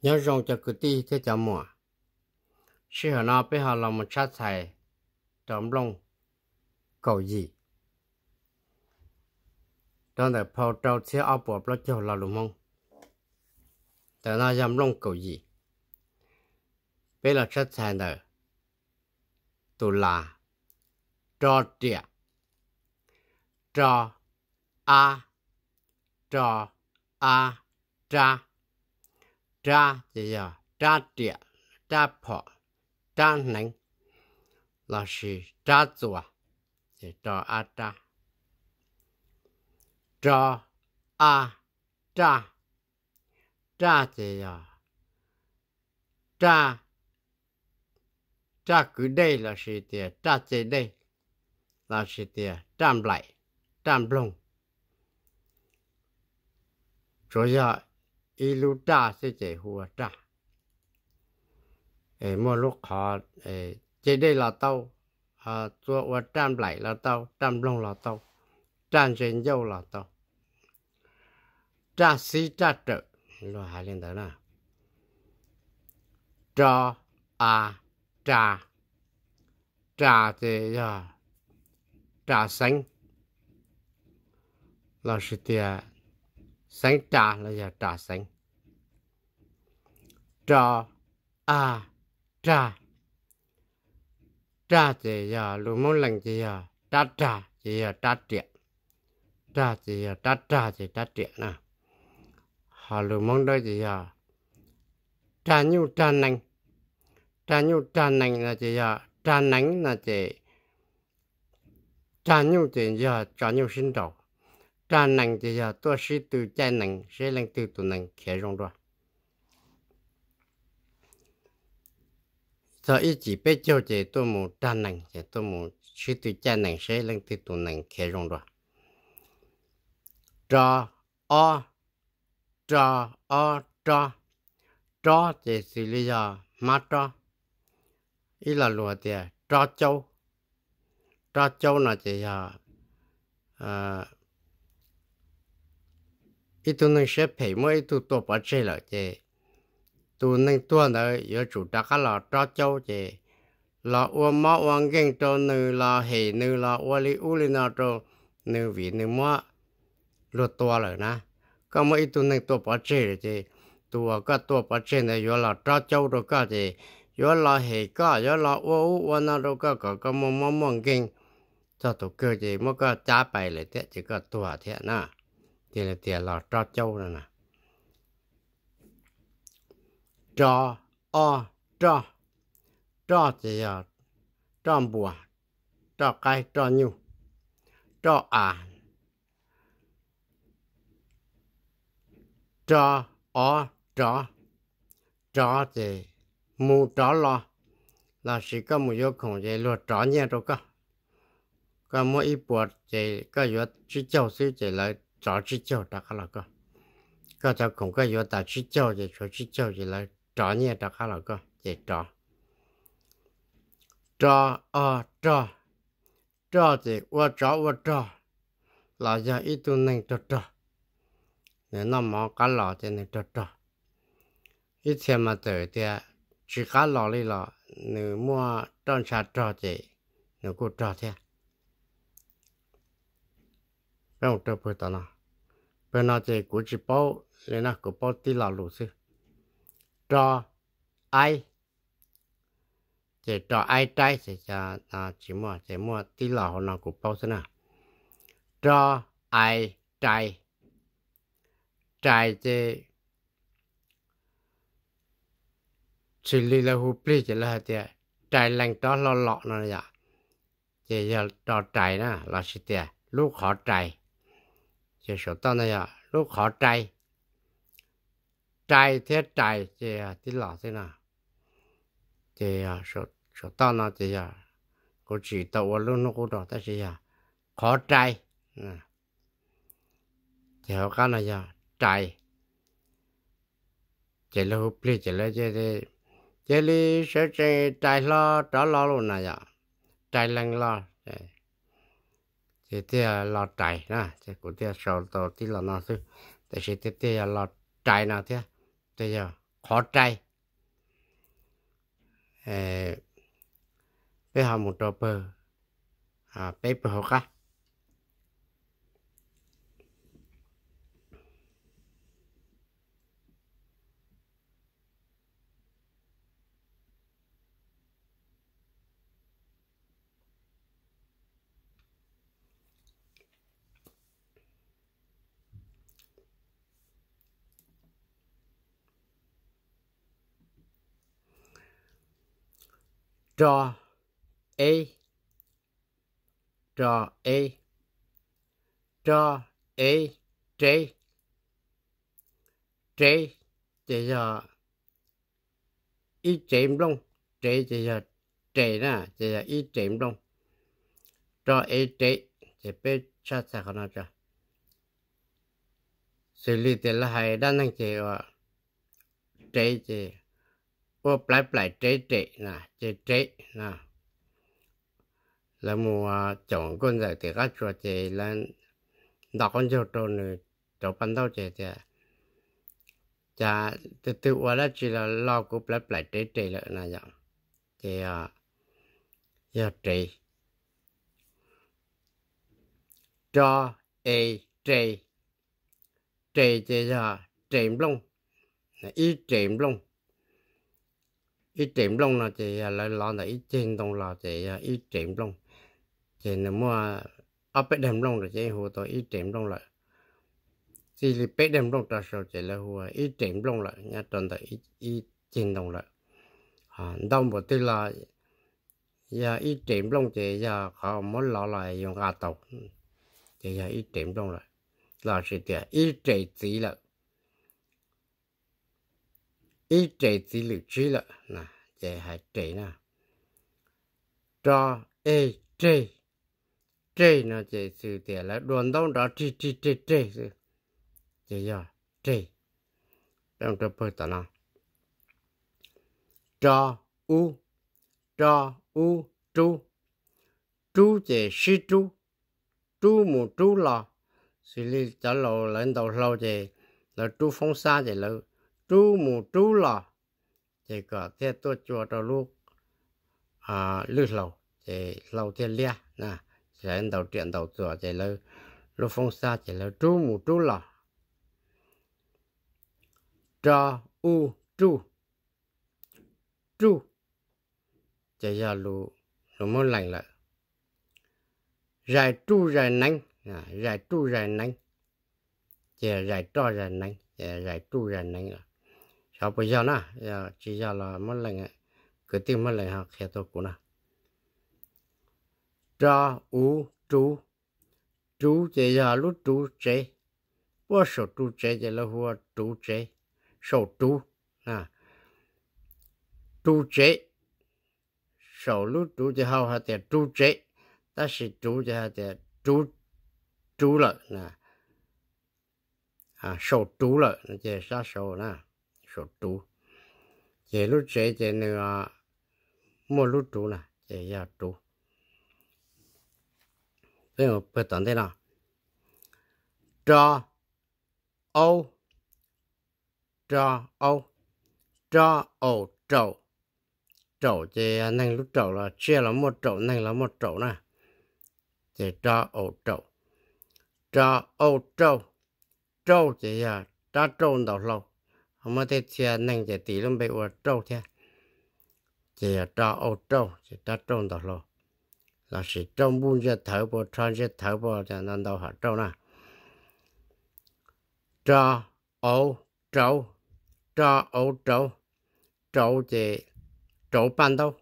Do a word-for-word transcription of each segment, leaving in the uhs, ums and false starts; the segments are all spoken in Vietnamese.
nhớ rong cho cái ti thế cho mùa khi họ nó bây họ làm một sát thải trộm lông cầu gì trong đó phao trâu xe áo bộ nó cho là lùm mông tại nó dám lông cầu gì bây là sát thải đó tụ là cho trẻ cho a cho a cha cha thì giờ cha trẻ cha phò cha nành là sự cha chùa thì cho a cha cho a cha cha thì giờ cha cha cứ đây là sự tiền cha chế đây là sự tiền trăm lại trăm lông rồi giờ ilu cha sẽ chế hùa cha ê mua lúc họ ê chế đây là tao à做我trăm lại là tao trăm lông là tao trăm trên dâu là tao cha sĩ cha trợ lo hai lên đó nè cho a cha cha thì giờ cha xanh là sự tiền xanh cha là giờ cha xanh cho a cha cha thì giờ lúc muốn lần thì giờ cha cha thì giờ cha triệt cha thì giờ cha cha thì cha triệt nè họ lúc muốn đó thì giờ cha nhu cha nành cha nhu cha nành là thì giờ cha nành là thì cha nhu thì giờ cha nhu sinh đầu cha nành thì giờ tôi sĩ từ cha nành sẽ lên từ tụ nành khé rong rồi giờ ý chỉ biết cho chị tôi muốn cha nành thì tôi muốn sĩ từ cha nành sẽ lên từ tụ nành khé rong rồi cho o cho o cho cho thì xử lý giờ má cho ý là lúa thì cho châu cho châu là chỉ giờ à ít tu nên sẽ phải mỗi tu tổ bắt chơi là chỉ tu nên tu nữa giờ chủ đặc là cho châu chỉ là uống máu uống kinh cho nữ là hệ nữ là uống li uống li nào cho nữ vị nữ mua lúa to rồi nè có mỗi tu nên tổ bắt chơi là chỉ tu cái tổ bắt chơi này giờ là cho châu rồi cái gì giờ là hệ cái giờ là uống uống nào rồi cái cái cái mua mua mua kinh cho tụ cơ gì mua cái trả bài lại thế chỉ có tua thế nè thì là tiền là cho châu rồi nè cho o cho cho thì là cho bùa cho cái cho nhu cho à cho o cho cho thì mu cho lo là chỉ có một yếu không gì lo cho nhẹ đâu cả cái mỗi ít bột thì cái yếu chỉ châu xíu thì lại cho chỉ châu đã khá là cơ cái cho không cái yếu ta chỉ châu thì cho chỉ châu thì lại cho nhẹ đã khá là cơ thì cho cho ờ cho cho thì我cho我cho là giờ ít tu nên cho cho nếu nó mà cái lò thì nên cho cho ít tiền mà tới thì chỉ cái lò đi là nếu mua trong sạch cho thì nếu cô cho thế không được bữa đó nào bên nào thì cũng chỉ bảo lên nào cũng bảo tí là lũ sư cho ai chỉ cho ai trái thì cho à chỉ mua chỉ mua tí là họ nào cũng bảo thế nào cho ai trái trái thì xử lý là hụp lý chỉ là thì trái lành đó lo lọ nó vậy chỉ giờ cho trái nè là gì thì lúc họ trái chỉ số tao này à lúc họ trái trái thế trái thì tí lọ thế nào thì số số tao nó thì có chỉ tao luôn nó cũng đó ta chỉ à khó trái thì họ cái này à trái chỉ là hụp lý chỉ là chỉ thì chỉ là sẽ chỉ trái lo đó lo luôn này à trái lành lo thì thì là trái nè thì cũng thì sau đó thì là nó chứ thì thì thì là trái nào thế thì giờ khó trai bây giờ một trò bờ à bây bờ học á trò a trò a trò a j j chỉ là ít chém luôn j chỉ là j nè chỉ là ít chém luôn trò a j chỉ biết chắc sao nó cho xử lý thì là hay đa năng chỉ là j chỉ ô plei plei j j nè j j nè là mua chọn con giải thì các chỗ chỉ là đọc con chỗ trâu nữa trâu ban đầu chỉ thì chả từ từ qua đó chỉ là lo của plei plei j j là nè vậy thì à giờ j cho a j j chỉ là chém luôn ít chém luôn ít chém luôn là chỉ là lo là ít trên đồng là chỉ là ít chém luôn chỉ là mua áp bếp đem luôn rồi chỉ hồ tôi ít chém luôn lại chỉ là bếp đem luôn ta sau chỉ là hồ ít chém luôn lại nhà toàn là ít ít trên đồng lại à đâu một tí là giờ ít chém luôn chỉ giờ họ muốn lo lại dùng gà tàu chỉ giờ ít chém luôn lại là sự tiệt ít chém gì là ít chém gì lực trí là nè chỉ hai chém nè cho a j j nó chỉ sự tiệt là đoàn đông đó j j j j chỉ giờ j trong tập bơi tao nào cho u cho u chú chú chỉ sư chú chú một chú là xử lý trả lộ lãnh đạo lâu chỉ là chú phong sa chỉ là chú một chú là chỉ có theo tôi cho cho lúc à lư lâu chỉ lâu theo lia nè lãnh đạo tiền đầu cho chỉ là lúc phong sa chỉ là chú một chú là cho u chú chú chỉ là lu lu muốn lành lại giải chú giải nắng à giải chú giải nắng chỉ giải cho giải nắng chỉ giải chú giải nắng là sau bây giờ nè giờ chỉ giờ là muốn lành cứ tìm muốn lành học theo tôi cũng nè cho u chú chú chỉ là lúc chú chế bữa số chú chế chỉ là hoa chú chế số chú à chú chế số lúc chú chỉ học hay là chú chế ta是chú chỉ hay là chú chú了nè à số chú了chỉ sao số nè số chú chỉ lúc chế chỉ nữa mua lúc chú nè chỉ là chú bây giờ bắt đầu thế nào cho ô cho ô cho ô trâu trâu chỉ năng lúc trâu là chia là một trâu năng là một trâu nè chỉ cho ô trâu cho ô trâu trâu chỉ là ta trâu đầu lâu không có thể chia năng chỉ tỷ luôn bị ô trâu thế chỉ là cho ô trâu chỉ ta trâu đầu lâu là chỉ trong buôn giờ thở bộ tròn giờ thở bộ cho nên đâu hả trâu nè cho ô trâu cho ô trâu trâu chỉ trâu ban đâu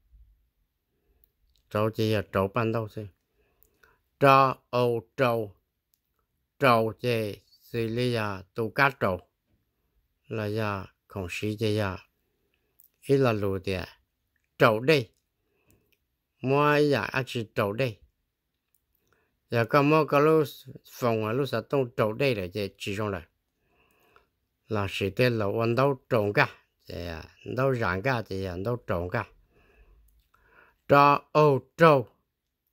trâu chỉ là trâu ban đâu chứ cho ô trâu trâu chỉ xử lý là tụ cá trâu là giờ không sĩ chỉ là ít là lùi tiền trâu đây mua giờ ăn chỉ trâu đây giờ có mua có lúc phòng ở lúc sao tung trâu đây là chỉ chỉ trong này là sự thế là ăn đâu trồng cả thì đâu rạng cả thì đâu trồng cả cho ô trâu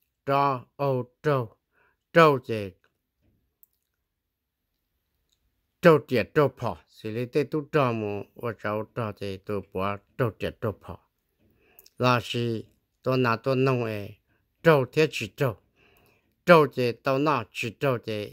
cho ô trâu trâu chỉ trâu tiệt trâu phò xử lý tê tu trâu mù và cháu trâu thì tôi bỏ trâu tiệt trâu phò là gì tôi拿tôi nông ấy trâu thiết chỉ trâu trâu thì tao nào chỉ trâu thì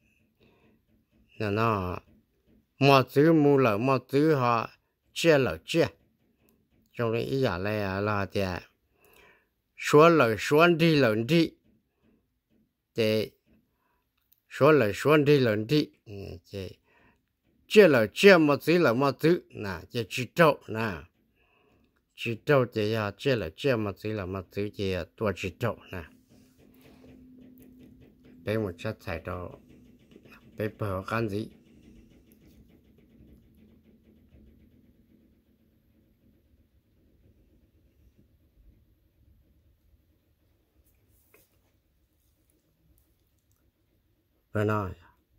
là nó mà chữ mù lợ mà chữ họ chia lợ chia trong cái ý giả này là thì số lợ số đi lợ đi thì số lợ số đi lợ đi thì chia lợ chia mà chữ lợ mà chữ nè thì chỉ trâu nè chỉ trâu thì ya chia lợ chia mà chữ lợ mà chữ thì tua chỉ trâu nè bé một chất thải trâu bé bờ cái gì rồi nói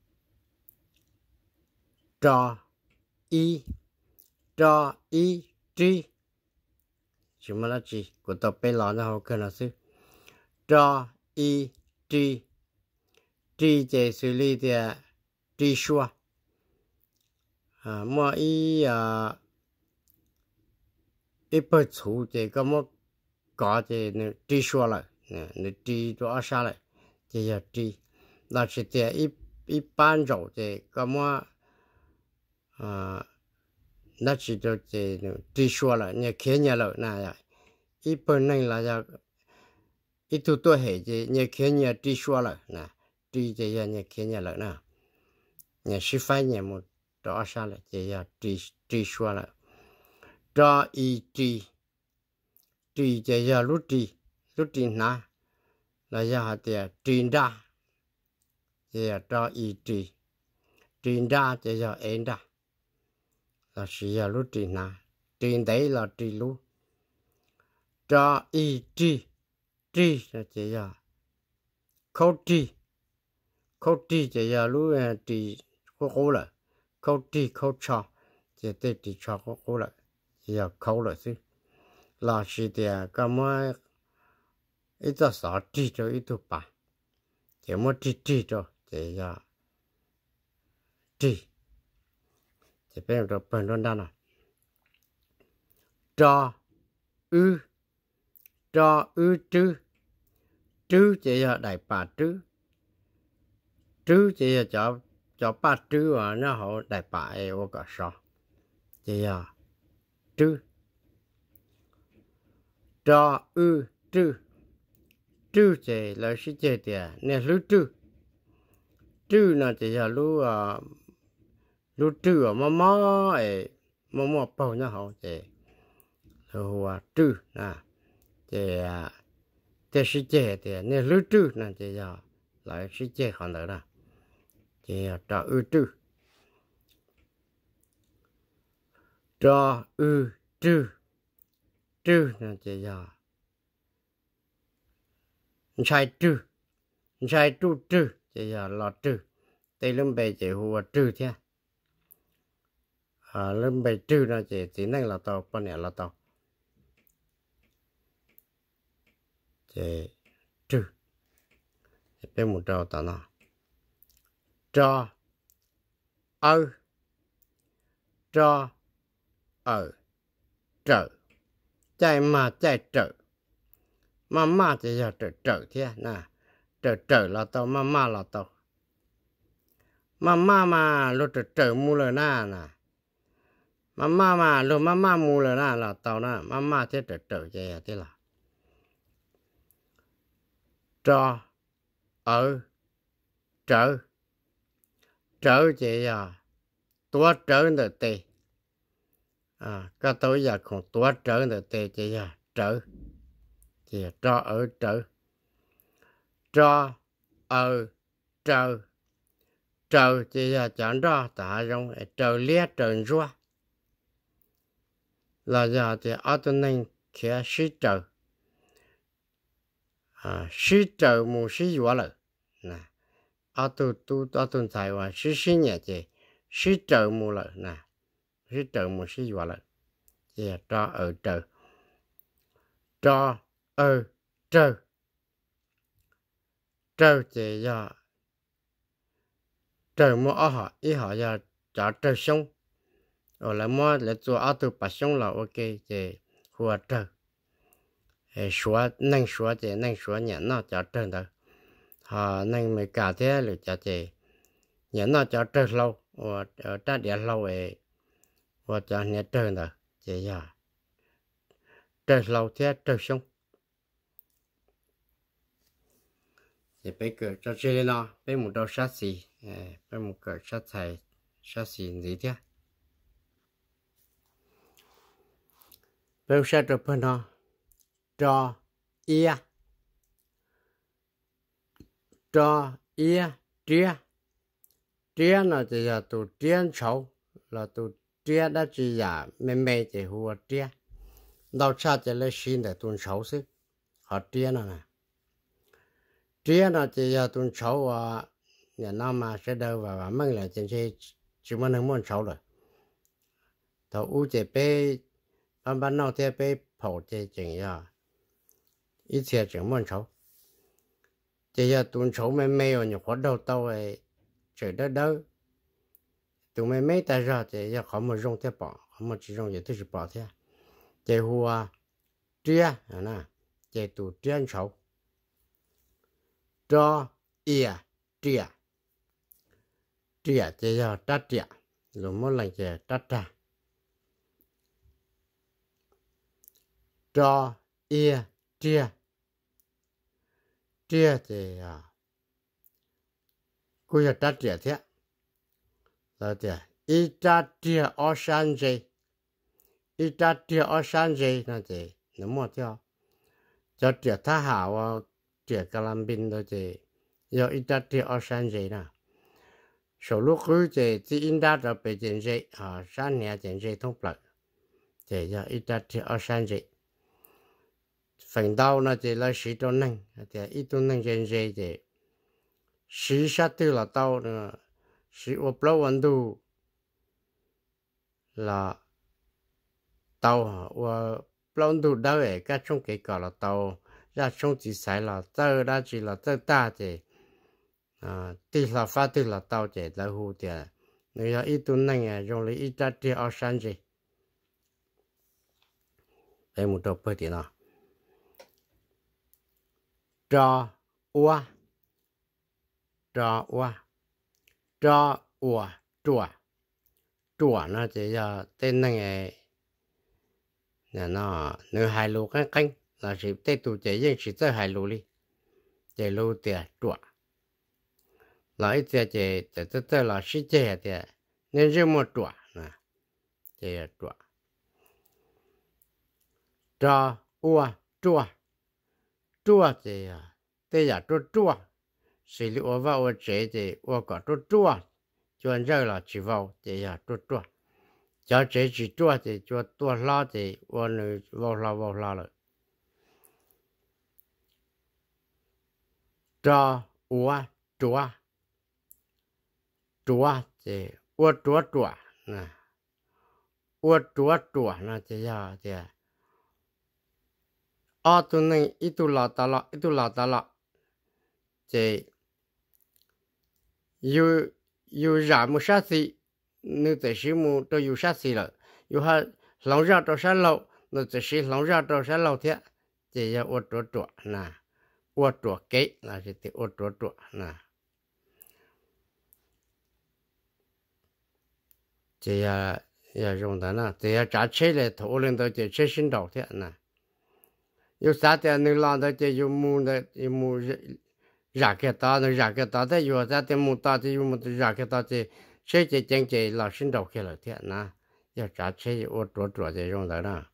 cho y cho y tri chỉ mà là chỉ của tập bên lò nó học cần là sư cho y tri tri chế xử lý thì tri xua à mà y à ít bớt chủ thì có một có thì nó tri xua lại nó tri cho ở xa lại thì là tri là chỉ thì ít ít ban rồi thì có một à nó chỉ cho thì nó tri xua lại như kia nhà lợi này ít bên này là giờ ít tu tu hệ thì như kia nhà tri xua lại nè tri thì là như kia nhà lợi nè nhà sĩ phải nhà một đó sao lại thì là tri tri xua lại cho y tri tri thì là lúc tri lúc tri na là giờ thì tri đa thì là cho y tri tri đa thì là em đa là chỉ là lúc tri na tri đấy là tri lúc cho y tri tri là chỉ là khâu tri khâu tri chỉ là lúc tri khâu khâu là khâu tri khâu cho chỉ để tri cho khâu khâu là chỉ là khâu là chứ là chỉ để cái mà ít ta sợ tri cho ít tu bà chỉ mà tri tri cho chỉ là tri chỉ bên đó bên đó đó nè cho ư cho ư trư trư chỉ là đại bà trư trư chỉ là cho cho ba trư mà nó họ đại bà ấy ở cả sao chỉ là trư cho ư trư trư chỉ là sự chỉ tiền nên lưu trư trư là chỉ là lưu à lưu trư à mà mà ấy mà mà bao nhiêu họ chỉ lưu à trư nè thì thì sự chỉ tiền nên lưu trư là chỉ là lại sự chỉ còn nữa nè thì cho ư trư cho ư trư trư là chỉ là sai trư sai trư trư chỉ là lọt trư tây lâm bề chỉ hùa trư thế à lâm bề trư là chỉ chỉ năng là tàu con này là tàu chỉ trư bên một trâu tao nó cho ơ cho ở trở chạy mà chạy trở mà mà thì giờ trở trở thế nè trở trở là tao mà mà là tao mà mà mà lúc trở trở mua lời na nè mà mà mà lúc mà mà mua lời na là tao nè mà mà thế trở trở vậy thế là cho ở trở trở vậy à tua trở được tê à cái tối giờ còn tua trở được tê vậy à trở thì cho ở trở cho ở trở trở thì là chẳng ra tại trong trở lia trở ra là giờ thì ở trên này kia sĩ trở à sĩ trở mu sĩ vua rồi nè ở tu tu ở tu thái hòa sĩ sĩ nhẹ thì sĩ trở mu rồi nè sĩ trở mu sĩ vua rồi thì cho ở trở cho ở trở trở thì giờ trở mu ở họ ý họ giờ trả trở xong ở là mua là cho áo tu bắt xong là ok thì hùa trở xóa nâng xóa thì nâng xóa nhà nó trả trở đó họ nâng mới cả thế là trả thì nhà nó trả trở lâu và ở ta địa lâu ấy và trả nhà trở đó thì giờ trở lâu thế trở xong thì bây giờ cho chơi nó bây một đầu sát xì bây một cái sát thải sát xì gì thế bây sát được phân nó cho ia cho ia tia tia nó thì là tụ tiên xấu là tụ tia đã chỉ là mê mê thì hùa tia đâu cha thì lấy xin để tuần xấu chứ họ tia nó nè tia nó thì là tuần xấu và nhà nó mà sẽ đâu và mang lại trên xe chỉ muốn能muốn xấu rồi thầu u chế bé ban ban nào thì bé phổ chế chừng ya ít xe chừng muốn xấu chỉ là tuần xấu mê mê rồi nhiều hoạt đầu tàu ấy trời đất đâu tụi mày mấy ta ra thì giờ không mà dùng thế bỏ không mà chỉ dùng gì thì chỉ bỏ thế chỉ hùa tia nè chỉ tụ tiên xấu cho ia tia tia chỉ giờ tát tia rồi mỗi lần chỉ tát ta cho ia tia tia thì à cô giờ tát tia thế là tia ít tát tia ở山gì ít tát tia ở山gì là gì nó mua theo cho tia tha hảo à tia cà lam bin đó gì giờ ít tát tia ở山gì nè số lúc cứ gì chỉ in đã ở bên trên gì à山nhà trên gì thông bậc thì giờ ít tát tia ở山gì phần đầu nó chỉ là十多能thì ít多能trên gì thì十下对了到呢十我不温度là tàu và plon đủ đâu ấy các trong cái cả là tàu ra trong chỉ sai là tàu đã chỉ là tàu ta thì à tí là phát tí là tàu thì là hú thì nếu là ít tuần này dùng lấy ít ra thì ở山gì đây một đầu bơi thì nào cho ua cho ua cho ua chùa chùa nó chỉ là tên này nè nó nếu hai lô canh canh là chỉ tên tụ chỉ riêng chỉ tới hai lô đi chỉ lô tiền chùa là ít tiền chỉ tới tới tới là chỉ chỉ tiền nên riêng một chùa nè chỉ chùa cho ua chùa chùa thì đây là chùa chùa xử lý ở vào ở chế thì ở cả chùa chùa chuyện rồi là chỉ vào thì là chùa chùa cho chế chỉ chùa thì chùa chùa la thì ở nơi vào la vào la rồi cho ua chùa chùa thì ở chùa chùa nè ở chùa chùa nè thì là thì ở tụi này ít tụi lọ ta lọ ít tụi lọ ta lọ thì yêu yêu ra một sát gì nếu tới khi mu tôi yêu sát gì rồi yêu ha lòng ra tôi sát lâu nếu tới khi lòng ra tôi sát lâu thế thì giờ ở chỗ chỗ nè ở chỗ cái là chỉ ở chỗ chỗ nè thì giờ giờ dùng đó nè thì giờ trả chế lại thổ lên tới chỉ chế sinh đầu thế nè yêu sát thì nếu làm tới chỉ yêu mu tới yêu mu ra cái ta nó ra cái ta đấy yêu sát thì mu ta thì yêu mu ra cái ta thì chế chế chính chế là sinh đầu kia là thế nè giờ trả chế ở chỗ chỗ thì dùng đó nè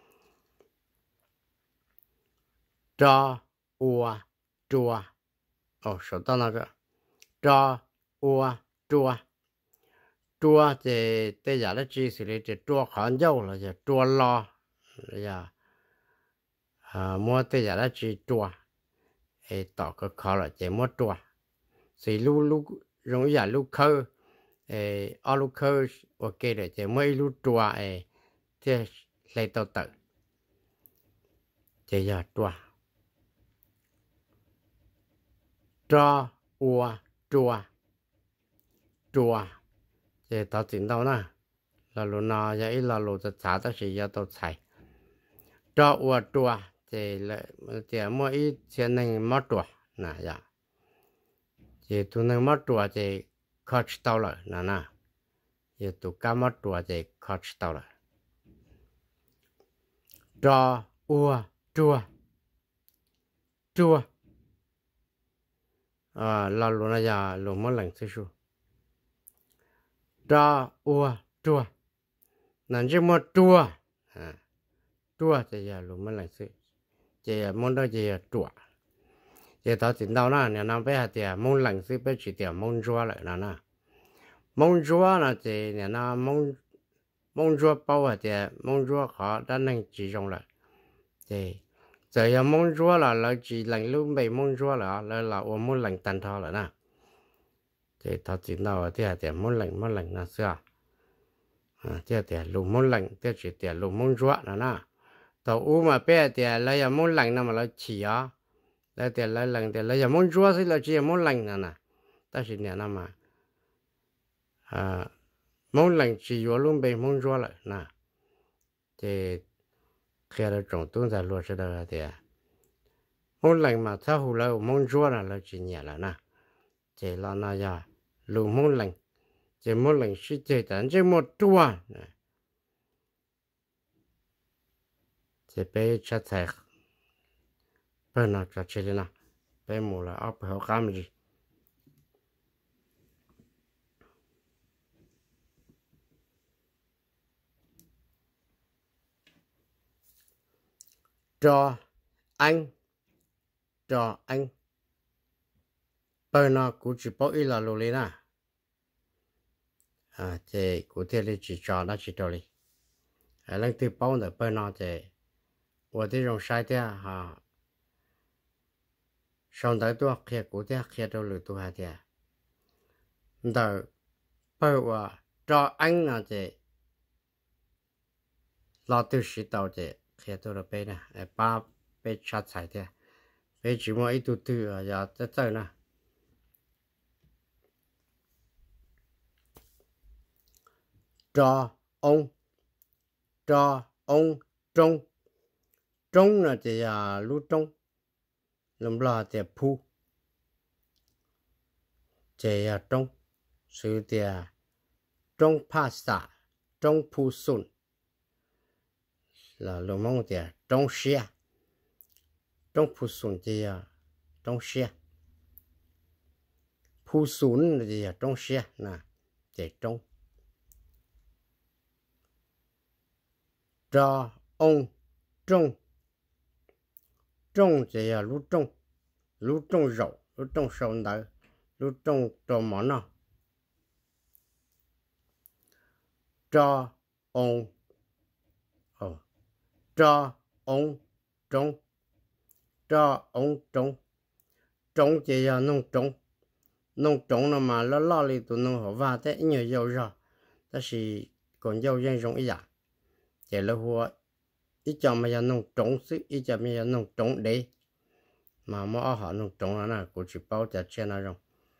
cho ua chùa ồ số tao nói rồi cho ua chùa chùa thì bây giờ nó chỉ xử lý thì chùa khoản dâu là giờ chùa lo giờ à mua bây giờ nó chỉ chùa thì tỏ cái khó là chỉ mua chùa thì lu lu giống như lu khơ thì ở lu khơ ok rồi chỉ mua lu chùa thì lấy tao tự chỉ giờ chùa cho ua chùa chùa chế tao chính đâu nè là lúc nào giờ ít là lúcจะ查到是要到菜找我多chế là chế mỗi ít chế nên mất多nè ya chế tu nên mất多chế khó chịu tao rồi nè nè chế tu cá mất多chế khó chịu tao rồi cho ua chua chua à là lúc này giờ lúc mỗi lần thứ số cho ua chua nên chỉ một chua à chua thì giờ lúc mỗi lần thứ chỉ món đó chỉ chua chỉ tao chỉ đâu nè nhà nào bây giờ món lần thứ bây chỉ tiền món chua lại nè nè món chua là chỉ nhà nào món món chua bao thì món chua khó đã nên chỉ dùng lại thì giờ giờ món chua là là chỉ lần lúc mấy món chua là là là ở món lần tan thọ là nè thì tao chỉ đâu thì thì món lần món lần là sao à thì thì lúc món lần thì chỉ thì lúc món chua là nè tao u mà bé thì là giờ món lần nào mà là chỉ á là thì là lần thì là giờ món chua thì là chỉ món lần nè nè ta chỉ nhà nào mà à món lần chỉ có lúc mấy món chua lại nè thì khi là trồng tuấn ra luôn sẽ được thì món lần mà sao hù lâu món chua là là chỉ nhẹ là nè chỉ là na ya lúc món lần chỉ món lần chỉ chỉ tận chỉ một chua chỉ bé chặt thạch bé nào chặt chỉ là bé mù là ấp hậu cam gì cho anh cho anh bây giờ cũng chỉ bảo ít là lối nè à thì cụ thể là chỉ cho nó chỉ cho đi à lần thứ bao giờ bây giờ thì tôi đi dùng sai thế ha xong tới tôi khi cụ thể khi tôi lựa tôi hay thế giờ bây giờ cho anh là thì lo tiêu sĩ tàu thì khi tôi là bé nè ba bé chặt菜thế bé chỉ mua ít tụt tụt à giờ tới tới nè cho ông cho ông trông trông là thì à lú trông làm là thì phu thì à trông sự thì à trông pa sa trông phu sun là lồng mông thì trông xia trông phu sun thì à trông xia phu sun thì à trông xia nè thì trông cho ông trông trông thì là lú trông lú trông rậu lú trông sâu nở lú trông trò món nào cho ông ờ cho ông trông cho ông trông trông thì là nông trông nông trông nó mà nó lo li tụi nông họ va thế nhiều dầu rồi ta chỉ còn dầu dân rong ý à chỉ là hoa ít cho mà nông trồng sức ít cho mà nông trồng đấy mà mà họ nông trồng là nè cũng chỉ bao giờ trên là rồi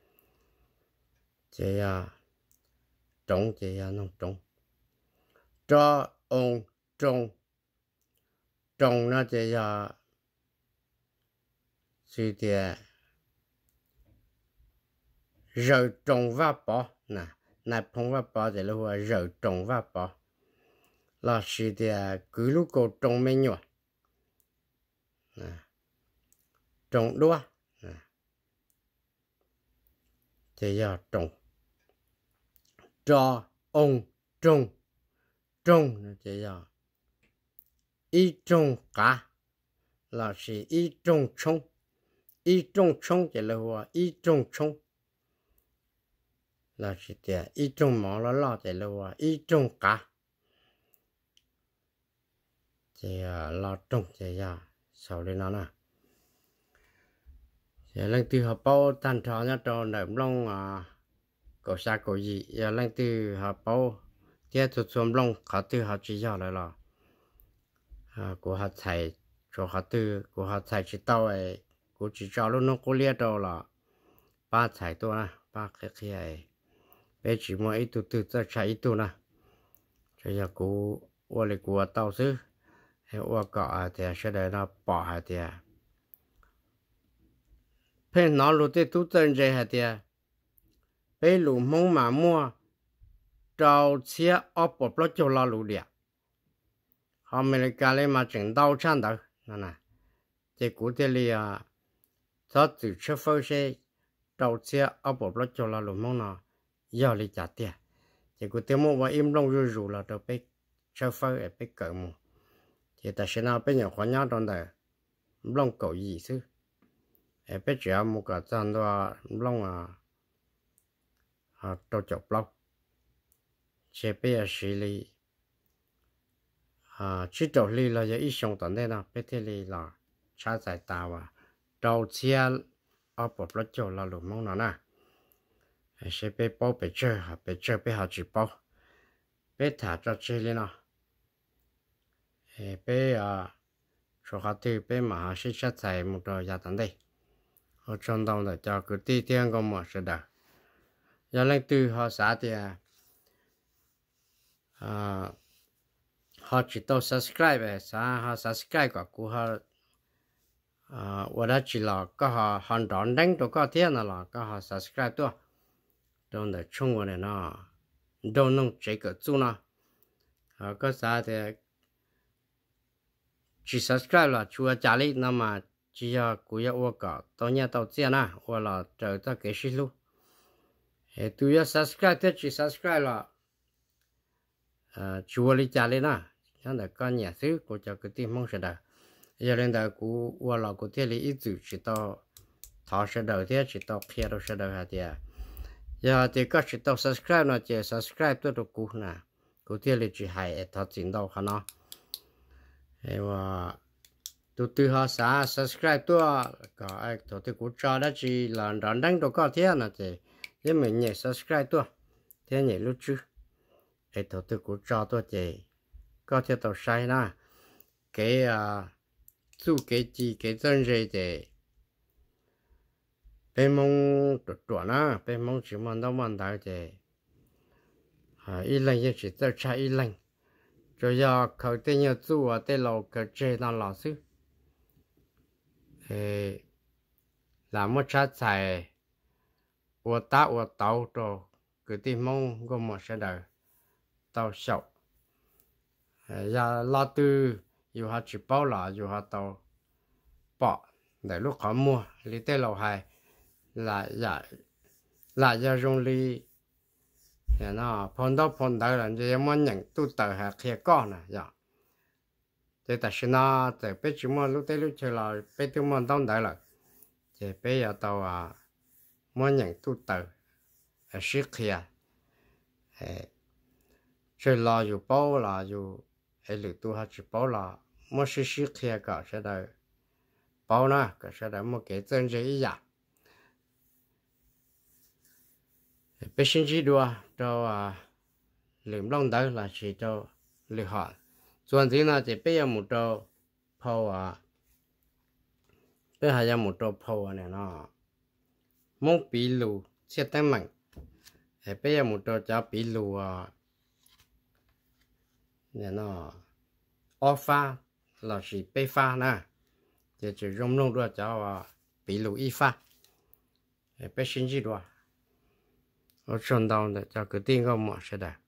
chỉ là trồng chỉ là nông trồng cho ông trồng trồng nó chỉ là suy tiền rồi trồng và bỏ nè nãy phong và bỏ thì là hoa rồi trồng và bỏ là sự thì cứ lúc cô trồng mấy nhọ trồng đua thì giờ trồng cho ông trồng trồng thì giờ ý trồng cá là sự ý trồng trồng ý trồng trồng thì là hoa ý trồng trồng là sự thì ý trồng mỏ là lo thì là hoa ý trồng cá thì lo trồng thì giờ sau lên nó nè thì lần từ họ bao tan thọ nhá cho nở lông à cổ sa cổ gì giờ lần từ họ bao tiếp tục xuống lông họ từ họ chỉ giờ lại là à của họ chạy cho họ từ của họ chạy chỉ tao ấy của chỉ cho lúc nó có liệt đâu là ba chạy tôi nè ba cái kia ấy bây chỉ mua ít tu từ cho chạy ít tu nè cho giờ cú qua lại cú tàu xứ hay qua cọ thì sẽ để nó bỏ hạt thì bây nó lúc tới tu chân dây hạt thì bây lũ mông mà mua trâu xe ở bộ lót cho lo lũ địa họ mình cái này mà chỉnh đau chân đó nè nè cái cú thế li à cho từ trước phơi xe trâu xe ở bộ lót cho lo lũ mông nó giờ li chặt tiền cái cú thế mua vào im lông rù rù là đâu biết trước phơi ở biết cỡ mu thì ta sẽ nào biết nhiều khoản nhau trong đây lông cầu gì chứ ở biết chỉ một cái chân đó lông à à trâu chọc lông sẽ biết xử lý à chỉ trâu lý là ít xong tận đây nào biết thế lý là trả giải tàu à trâu chia ở bộ lót cho là lùm mong nó nè sẽ biết bao biết chơi ha biết chơi biết học chỉ bao biết thả cho chơi lên nào biết à số học thì biết mà sẽ chắc giải một trò gia tận đây ở trong đó là cho cứ ti tiền có một sự đó giờ lên từ họ xã thì à họ chỉ tao subscribe xã họ subscribe của của họ à và đó chỉ là có họ hoàn toàn đánh được có tiền là có họ subscribe thôi trong đó chung vào này nó đâu nông chế cái chú nó à có xã thì chỉ subscribe là chúa trả lý nhưng mà chỉ là của yêu cả tao nhớ tao tiền à hoặc là chờ ta cái gì luôn hệ tôi subscribe thì chỉ subscribe là à chúa lý trả lý nè cho nên con nhà xứ của cho cái tim mong sẽ được giờ lên đó của hoặc là của thế lý ít chữ chỉ tao thọ sẽ được thế chỉ tao kia đâu sẽ được hả thì giờ thì có chỉ tao subscribe nó chỉ subscribe tôi được cũ nè của thế lý chỉ hay thọ chính đâu khả năng hay là tôi từ họ xã subscribe tôi có ai tôi thì cũng cho đó chỉ là đón đánh đâu có thế nào thì thế mình nhảy subscribe tôi thế nhảy lúc chứ ai tôi thì cũng cho tôi thì có thể tôi sai na cái à chú cái gì cái chân gì thì bên mong tuột tuột na bên mong chỉ mong đâu mong đại thì à ít lần như chỉ tôi sai ít lần rồi giờ khởi tên nhiều chú ở tên lầu cái chơi nó老师诶，那么差菜，我打我倒着，个地方我没晓得，到小，诶呀，拉都有下吃饱了，有下到饱，来路看么，你得老还，来呀，来呀容易，呀那碰到碰到人家么人都得还开讲呢呀。thế ta xin na thì bé chúng mình lúc tới lúc chơi là bé chúng mình đóng đại là thì bé giờ tàu à mỗi nhận tu tờ ở xí kia chơi là dù bao là dù hay lựa tu hay chỉ bao là mỗi xí xí kia cả sẽ đời bao na cả sẽ đời một cái chân gì vậy bé xin chỉ đùa cho à liềm long đại là chỉ cho lựa họ chuẩn gì là chỉ bây giờ một trâu phao à bây giờ một trâu phao này nó mông bị lù sẽ tăng mạnh bây giờ một trâu cháu bị lù à này nó alpha là chỉ beta nè thì chỉ dùng luôn rồi cháu à bị lù alpha bây sinh gì rồi ở trong đó để cho cái tiếng của mọi sẽ đạt